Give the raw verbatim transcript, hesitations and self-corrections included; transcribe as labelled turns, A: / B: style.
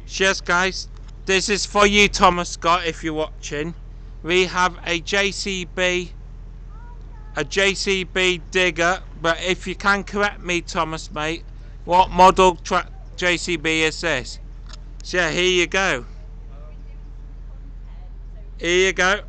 A: Cheers guys, this is for you Thomas Scott if you're watching. We have a J C B, a J C B digger, but if you can correct me Thomas mate, what model truck J C B is this? So yeah, here you go. Here you go.